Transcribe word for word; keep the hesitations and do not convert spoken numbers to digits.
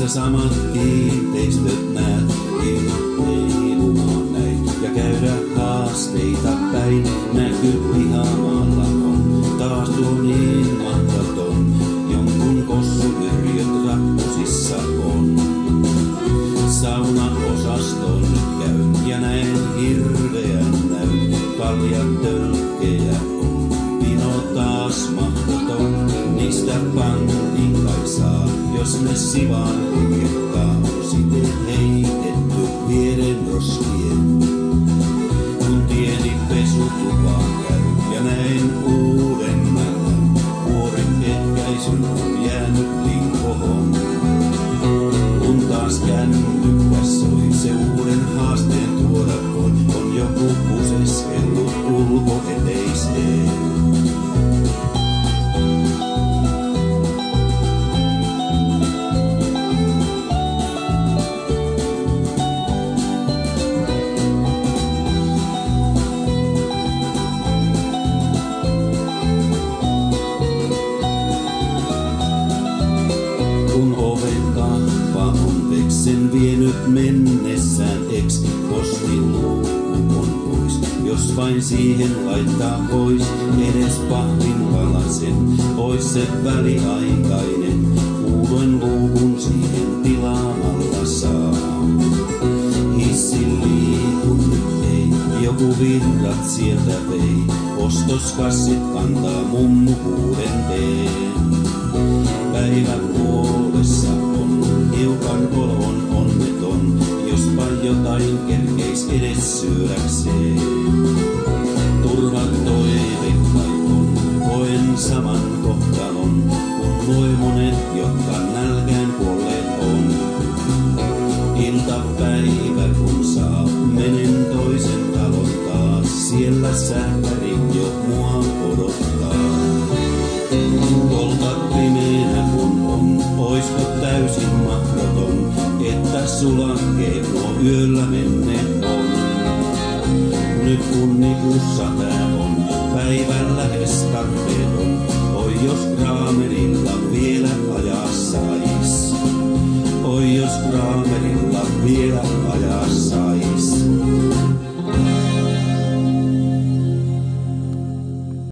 missä samat kiinteistöt näet heilumaan näin ja käydä haasteita päin. Näky pihamaalla on taas tuo niin mahdoton, jonkun kossuyrjöt rappusissa on. Saunaosaston käyn ja näen hirveän näyn, kaljat tölkkejä on. Pino taas mahdoton, niistä pankin kai saa, jos ne sivaan kuljettaa, on sitten heitetty vieden roskien. Kun tieni pesutupaan käyn ja näen uuden mälän, vuoren ehkäisyn on jäänyt linkohon. Kun taas kännykkä soi, se uuden haasteen tuoda voi, on joku kuseskellut ulkoeteiseen. Kun oven kahva on veksen vienyt mennessään eks, postin luukku on pois. Jos vain siihen laittaa pois edes pahdin palasen, ois se väliaikainen, uuden luukun siihen tilaamalla saa. Hissin liikun nyt ei, joku virrat sieltä vei, ostoskassit kantaa mummu kuuden teen. Päivän puolessa on hiukan olon onneton, jospa jotain kerkeis edes syödäkseen. Turvat toive kai on, koen saman kohtalon, kun voi monet, jotka nälkään kuolleet on. Iltapäivä kun saa, menen toisen talon taas, siellä sähkäri jo mua odottaa. Kolta pimeänä kun on, oisko täysin mahdoton, että sulakee nuo yöllä menneet on. Nyt kun nipussa tää on, päivän lähes tarpeeton, oi jos Kramerilla vielä ajaa sais. Oi jos Kramerilla vielä ajaa sais.